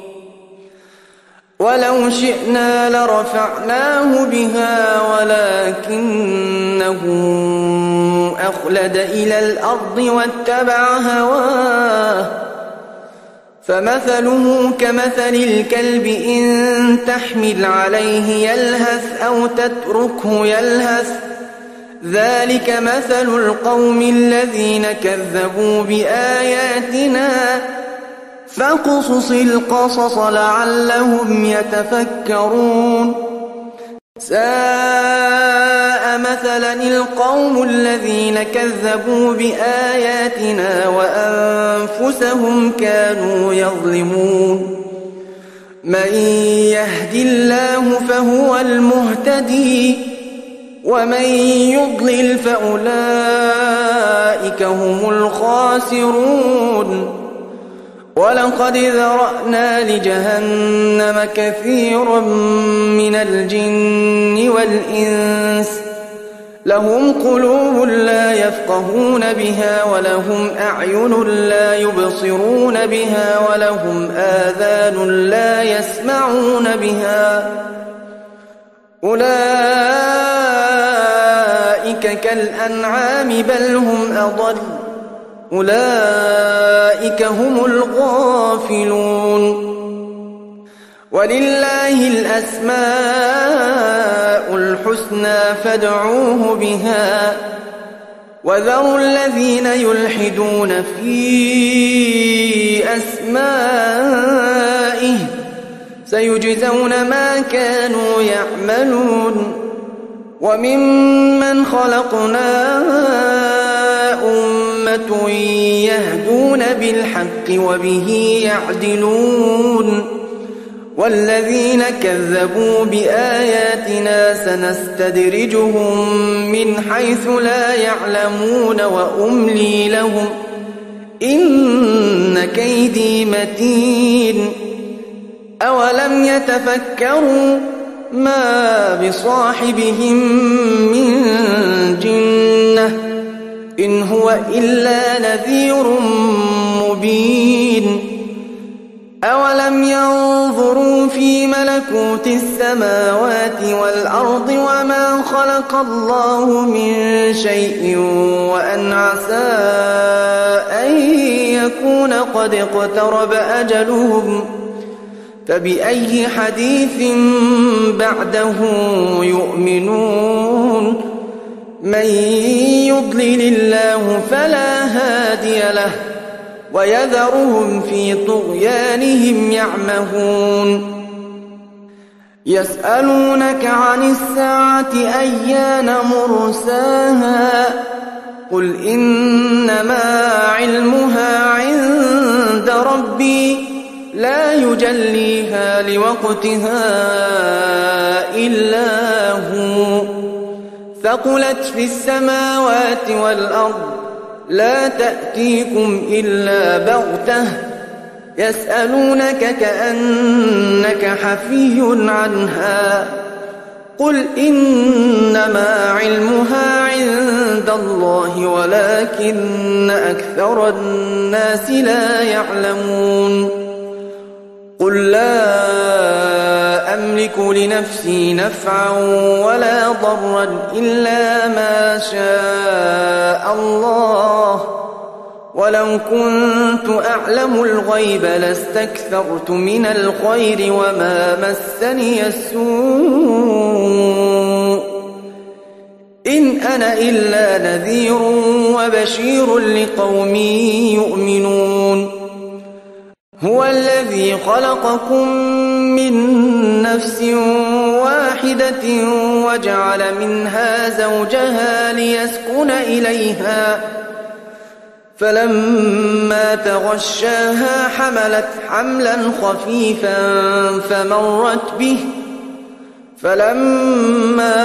ولو شئنا لرفعناه بها ولكنه أخلد إلى الأرض واتبع هواه فمثله كمثل الكلب إن تحمل عليه يلهث أو تتركه يلهث ذلك مثل القوم الذين كذبوا بآياتنا فاقصص القصص لعلهم يتفكرون ساء مثلا القوم الذين كذبوا بآياتنا وأنفسهم كانوا يظلمون من يهد الله فهو المهتدي ومن يضلل فأولئك هم الخاسرون ولقد ذرأنا لجهنم كثيرا من الجن والإنس لهم قلوب لا يفقهون بها ولهم أعين لا يبصرون بها ولهم آذان لا يسمعون بها أولئك كالأنعام بل هم أضل أولئك هم الغافلون ولله الأسماء الحسنى فادعوه بها وذروا الذين يلحدون في أسمائه سيجزون ما كانوا يعملون وممن خلقنا أمة يهدون بالحق وبه يعدلون والذين كذبوا بآياتنا سنستدرجهم من حيث لا يعلمون وأملي لهم إن كيدي متين أولم يتفكروا ما بصاحبهم من جنة إن هو إلا نذير مبين أولم ينظروا في ملكوت السماوات والأرض وما خلق الله من شيء وأن عسى أن يكون قد اقترب أجلهم فبأي حديث بعده يؤمنون من يضلل الله فلا هادي له ويذرهم في طغيانهم يعمهون يسألونك عن الساعة أيان مرساها قل إنما علمها عند ربي لا يجليها لوقتها إلا هو ثقلت في السماوات والأرض لا تأتيكم إلا بغتة يسألونك كأنك حفي عنها قل إنما علمها عند الله ولكن أكثر الناس لا يعلمون قل لا أملك لنفسي نفعا ولا ضرا إلا ما شاء الله ولو كنت أعلم الغيب لاستكثرت من الخير وما مسني السوء إن أنا إلا نذير وبشير لقوم يؤمنون هو الذي خلقكم من نفس واحدة وجعل منها زوجها ليسكن إليها فلما تغشاها حملت حملا خفيفا فمرت به فلما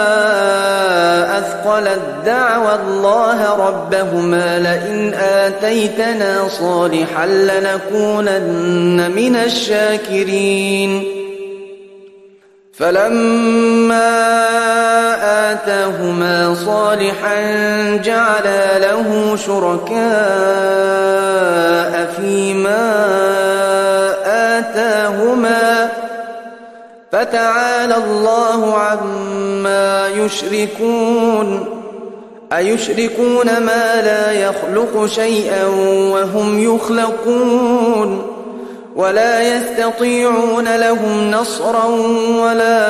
أثقلت دعوا الله ربهما لئن آتيتنا صالحا لنكونن من الشاكرين فلما آتاهما صالحا جعلا له شركاء فيما آتاهما فتعالى الله عما يشركون أيشركون ما لا يخلق شيئا وهم يخلقون ولا يستطيعون لهم نصرا ولا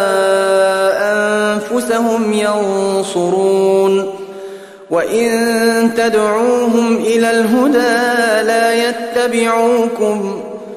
أنفسهم ينصرون وإن تدعوهم إلى الهدى لا يتبعوكم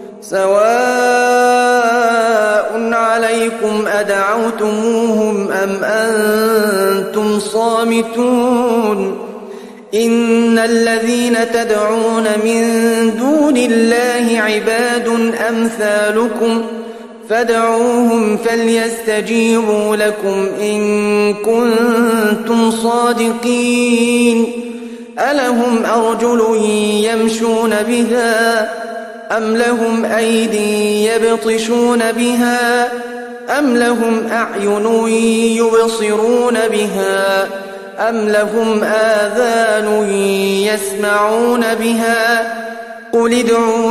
سواء عليكم أدعوتموهم أم أنتم صامتون إن الذين تدعون من دون الله عباد أمثالكم فادعوهم فليستجيبوا لكم إن كنتم صادقين ألهم أرجل يمشون بها أم لهم أيدي يبطشون بها أم لهم أعين يبصرون بها أم لهم آذان يسمعون بها قل ادعوا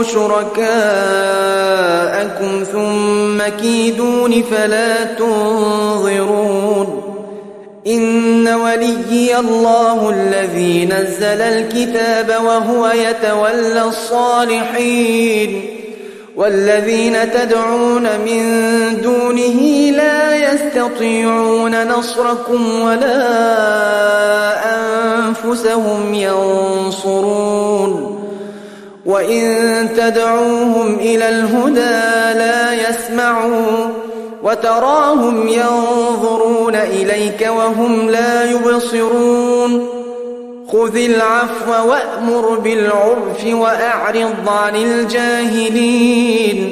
شركاءكم ثم كيدون فلا تنظرون إن وليي الله الذي نزل الكتاب وهو يتولى الصالحين والذين تدعون من دونه لا يستطيعون نصركم ولا أنفسهم ينصرون وإن تدعوهم إلى الهدى لا يسمعون وتراهم ينظرون إليك وهم لا يبصرون خذ العفو وأمر بالعرف وأعرض عن الجاهلين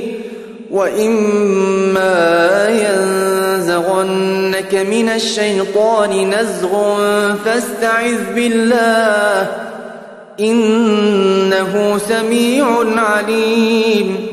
وإما ينزغنك من الشيطان نزغ فاستعذ بالله إنه سميع عليم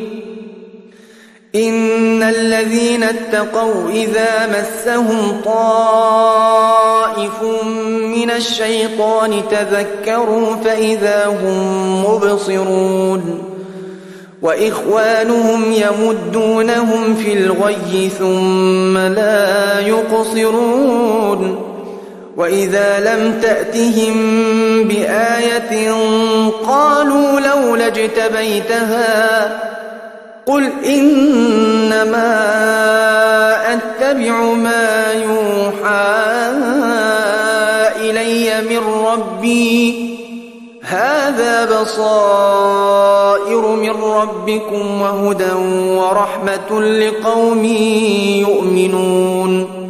إن الذين اتقوا إذا مسهم طائف من الشيطان تذكروا فإذا هم مبصرون وإخوانهم يمدونهم في الغي ثم لا يقصرون وإذا لم تأتهم بآية قالوا لولا اجتبيتها قل إنما أتبع ما يوحى إلي من ربي هذا بصائر من ربكم وهدى ورحمة لقوم يؤمنون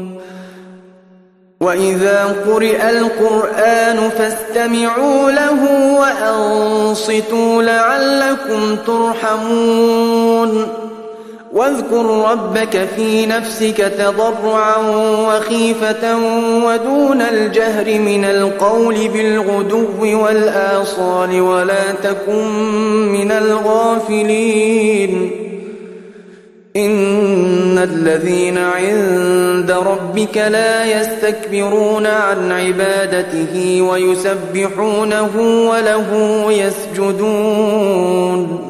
وإذا قرئ القرآن فاستمعوا له وأنصتوا لعلكم ترحمون واذكر ربك في نفسك تضرعا وخيفة ودون الجهر من القول بالغدو والآصال ولا تكن من الغافلين إن الذين عند ربك لا يستكبرون عن عبادته ويسبحونه وله يسجدون